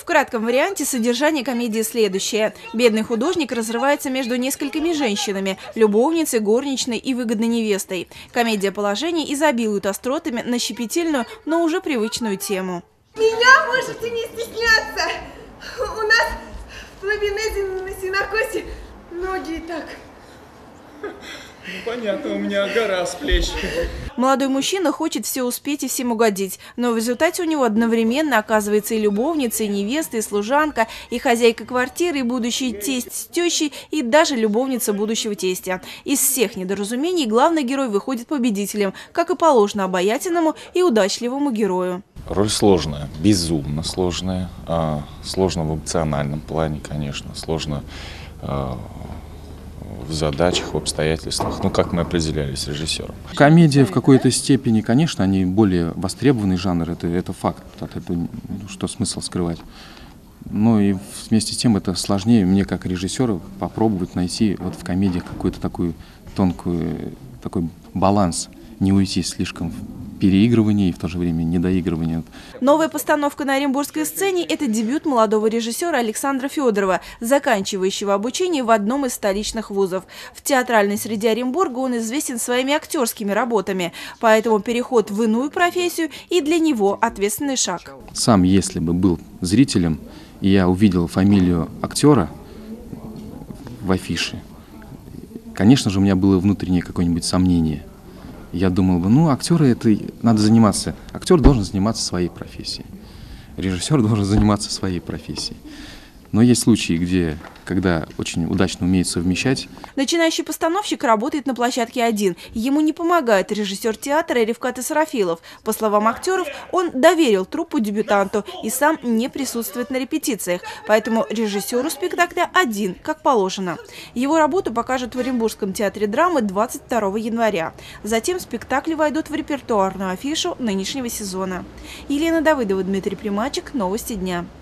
В кратком варианте содержание комедии следующее. Бедный художник разрывается между несколькими женщинами – любовницей, горничной и выгодной невестой. Комедия положений изобилует остротами на щепетильную, но уже привычную тему. Меня можете не стесняться. У нас в Плавинезе на сенокосе ноги и так. Ну, понятно, у меня гора с плеч. Молодой мужчина хочет все успеть и всем угодить, но в результате у него одновременно оказывается и любовница, и невеста, и служанка, и хозяйка квартиры, и будущий тесть с тещей, и даже любовница будущего тестя. Из всех недоразумений главный герой выходит победителем, как и положено обаятельному и удачливому герою. Роль сложная, безумно сложная, сложно в эмоциональном плане, конечно, сложно в задачах, в обстоятельствах, ну, как мы определяли с режиссером. Комедия в какой-то степени, конечно, они более востребованный жанр, это факт, это что смысл скрывать. Но и вместе с тем это сложнее мне, как режиссеру, попробовать найти вот в комедиях какой-то такой такой баланс, не уйти слишком в переигрывание и в то же время недоигрывание. Новая постановка на оренбургской сцене – это дебют молодого режиссера Александра Федорова, заканчивающего обучение в одном из столичных вузов. В театральной среде Оренбурга он известен своими актерскими работами, поэтому переход в иную профессию и для него ответственный шаг. Сам, если бы был зрителем, и я увидел фамилию актера в афише, конечно же, у меня было внутреннее какое-нибудь сомнение. Я думал бы, ну, актеры это надо заниматься. Актер должен заниматься своей профессией. Режиссер должен заниматься своей профессией. Но есть случаи, когда очень удачно умеет совмещать. Начинающий постановщик работает на площадке один. Ему не помогает режиссер театра Ревкат Исрафилов. По словам актеров, он доверил труппу дебютанту и сам не присутствует на репетициях. Поэтому режиссеру спектакля один, как положено. Его работу покажут в Оренбургском театре драмы 22 января. Затем спектакли войдут в репертуарную афишу нынешнего сезона. Елена Давыдова, Дмитрий Примачек. Новости дня.